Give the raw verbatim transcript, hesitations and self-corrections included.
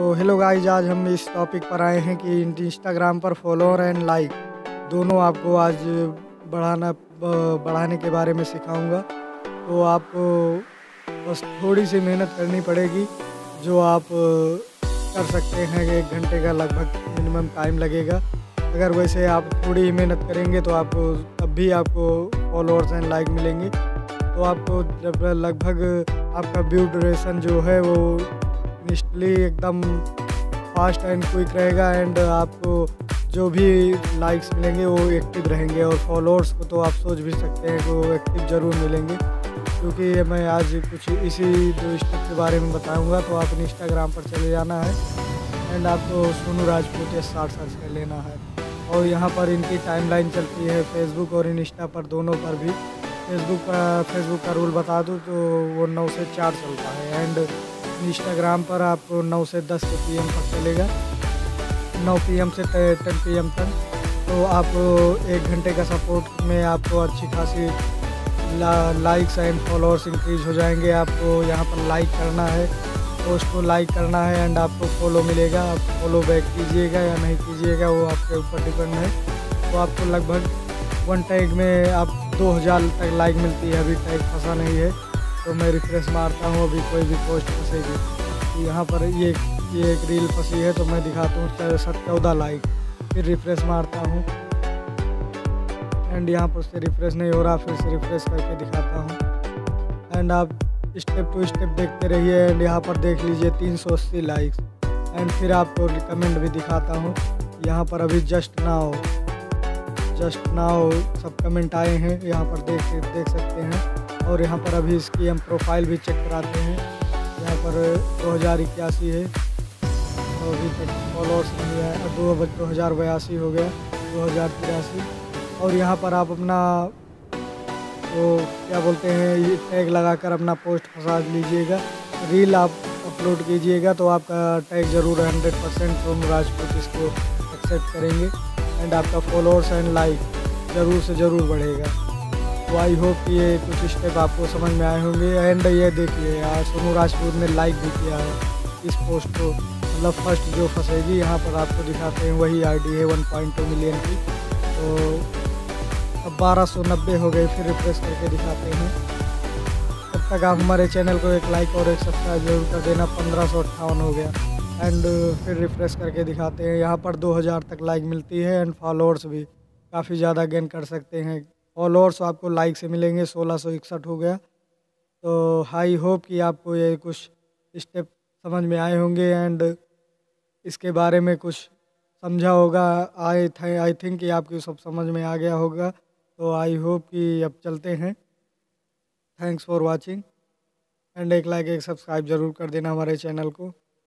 तो hello guys, आज हम इस टॉपिक पर आए हैं कि इंस्टाग्राम पर फॉलोअर एंड लाइक दोनों आपको आज बढ़ाना बढ़ाने के बारे में सिखाऊंगा। तो आपको बस थोड़ी सी मेहनत करनी पड़ेगी, जो आप कर सकते हैं। एक घंटे का लगभग मिनिमम टाइम लगेगा। अगर वैसे आप थोड़ी ही मेहनत करेंगे तो आपको तब भी आपको फॉलोअर्स एंड लाइक मिलेंगे। तो आपको लगभग आपका व्यू ड्यूरेशन जो है वो इंस्टली एकदम फास्ट एंड क्विक रहेगा, एंड आपको जो भी लाइक्स मिलेंगे वो एक्टिव रहेंगे। और फॉलोअर्स को तो आप सोच भी सकते हैं कि वो एक्टिव ज़रूर मिलेंगे, क्योंकि मैं आज कुछ इसी दो स्टेप के बारे में बताऊंगा। तो आप इंस्टाग्राम पर चले जाना है एंड आपको Sonu Rajput S R search कर लेना है। और यहाँ पर इनकी टाइमलाइन चलती है फेसबुक और इंस्टा पर, दोनों पर भी। फेसबुक का फेसबुक का रूल बता दूँ तो वो नौ से चार चलता है, एंड इंस्टाग्राम पर आपको नौ से दस के पी एम तक चलेगा, नौ पी एम से टेन पी एम तक। तो आप एक घंटे का सपोर्ट में आपको अच्छी खासी ला, लाइक्स एंड फॉलोअर्स इंक्रीज हो जाएंगे। आपको यहाँ पर लाइक करना है, पोस्ट को लाइक करना है, एंड आपको फॉलो मिलेगा। आप फॉलो बैक कीजिएगा या नहीं कीजिएगा वो आपके ऊपर डिपेंड है। तो आपको लगभग वन टैग में आप दो हज़ार तक लाइक मिलती है। अभी टैग फंसा नहीं है, तो मैं रिफ्रेश मारता हूँ। अभी कोई भी पोस्ट फंसेगी तो यहाँ पर ये ये एक रील फंसी है, तो मैं दिखाता हूँ चौदह लाइक। फिर रिफ्रेश मारता हूँ एंड यहाँ पर से रिफ्रेश नहीं हो रहा, फिर से रिफ्रेश करके दिखाता हूँ। एंड आप स्टेप टू स्टेप देखते रहिए। एंड यहाँ पर देख लीजिए तीन सौ अस्सी लाइक्स। एंड फिर आपको रिकमेंड भी दिखाता हूँ। यहाँ पर अभी जस्ट नाउ जस्ट नाउ सब कमेंट आए हैं, यहाँ पर देख देख सकते हैं। और यहाँ पर अभी इसकी हम प्रोफाइल भी चेक कराते हैं। यहाँ पर दो हज़ार इक्यासी है, और अभी तक फॉलोअर्स नहीं है। दो दो हज़ार बयासी हो गया, दो हज़ार तिरासी। और यहाँ पर आप अपना वो क्या बोलते हैं, ये टैग लगाकर अपना पोस्ट फंसा लीजिएगा। रील आप अपलोड कीजिएगा तो आपका टैग ज़रूर हंड्रेड परसेंट सोनू राजपूत इसको एक्सेप्ट करेंगे, एंड आपका फॉलोअर्स एंड लाइक ज़रूर से ज़रूर बढ़ेगा। तो आई होप कि ये कुछ स्टेप आपको समझ में आए होंगे। एंड ये देखिए यार, सोनू राजपूत ने लाइक भी किया है इस पोस्ट को। मतलब फर्स्ट जो फंसेगी यहाँ पर आपको दिखाते हैं वही आईडी है वन पॉइंट टू मिलियन की। तो अब बारह सौ नब्बे हो गए, फिर रिफ्रेश करके दिखाते हैं। तब तक आप हमारे चैनल को एक लाइक और एक सब्सक्राइब जरूर कर देना। पंद्रह सौ अट्ठावन हो गया। एंड फिर रिफ्रेश करके दिखाते हैं। यहाँ पर दो हज़ार तक लाइक मिलती है, एंड फॉलोअर्स भी काफ़ी ज़्यादा गेन कर सकते हैं। फॉलोअर्स आपको लाइक से मिलेंगे, सोलह सौ इकसठ हो गया। तो आई होप कि आपको ये कुछ स्टेप समझ में आए होंगे, एंड इसके बारे में कुछ समझा होगा। आई थे आई थिंक कि आपको सब समझ में आ गया होगा। तो आई होप कि अब चलते हैं। थैंक्स फॉर वाचिंग, एंड एक लाइक एक सब्सक्राइब ज़रूर कर देना हमारे चैनल को।